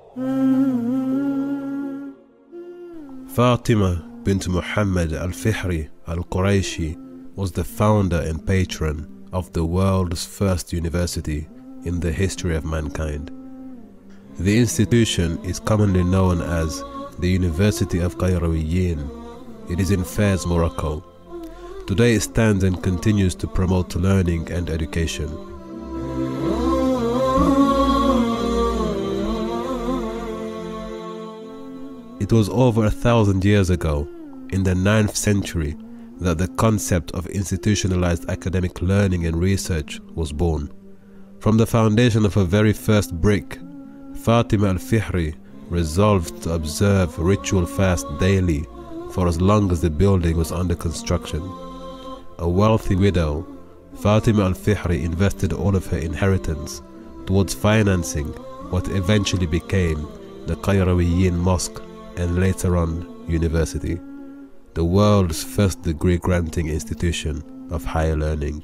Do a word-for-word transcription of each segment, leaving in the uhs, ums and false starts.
Fatima bint Muhammad al-Fihri al-Qurayshi was the founder and patron of the world's first university in the history of mankind. The institution is commonly known as the University of Qayrawiyyin. It is in Fez, Morocco. Today it stands and continues to promote learning and education. It was over a thousand years ago, in the ninth century, that the concept of institutionalized academic learning and research was born. From the foundation of her very first brick, Fatima al-Fihri resolved to observe ritual fast daily for as long as the building was under construction. A wealthy widow, Fatima al-Fihri invested all of her inheritance towards financing what eventually became the Qayrawiyyin Mosque and later on university, the world's first degree-granting institution of higher learning.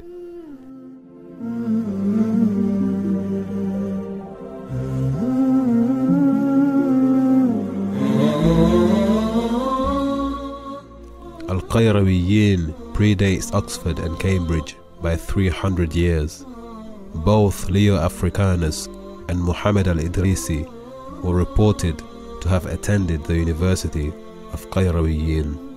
Al-Qayrawiyyin predates Oxford and Cambridge by three hundred years. Both Leo Africanus and Muhammad al-Idrisi were reported to have attended the University of Qayrawiyyin.